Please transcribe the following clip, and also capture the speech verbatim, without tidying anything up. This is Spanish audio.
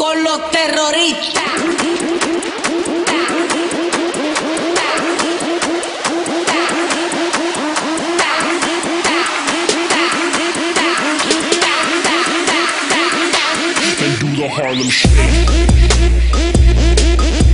por los terroristas. And do the Harlem Shake.